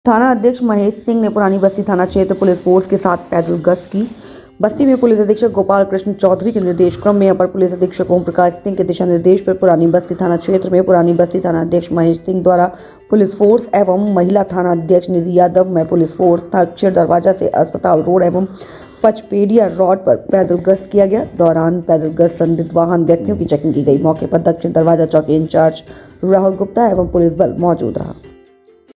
थाना अध्यक्ष महेश सिंह ने पुरानी बस्ती थाना क्षेत्र पुलिस फोर्स के साथ पैदल गश्त की। बस्ती में पुलिस अधीक्षक गोपाल कृष्ण चौधरी के निर्देश क्रम में अपर पुलिस अधीक्षक ओम प्रकाश सिंह के दिशा निर्देश पर पुरानी बस्ती थाना क्षेत्र में पुरानी बस्ती थाना अध्यक्ष महेश सिंह द्वारा पुलिस फोर्स एवं महिला थाना अध्यक्ष निधि यादव में पुलिस फोर्स दक्षिण दरवाजा से अस्पताल रोड एवं पचपेड़िया रोड पर पैदल गश्त किया गया। दौरान पैदल गश्त संदिग्ध वाहन व्यक्तियों की चेकिंग की गई। मौके पर दक्षिण दरवाजा चौकी इंचार्ज राहुल गुप्ता एवं पुलिस बल मौजूद रहा।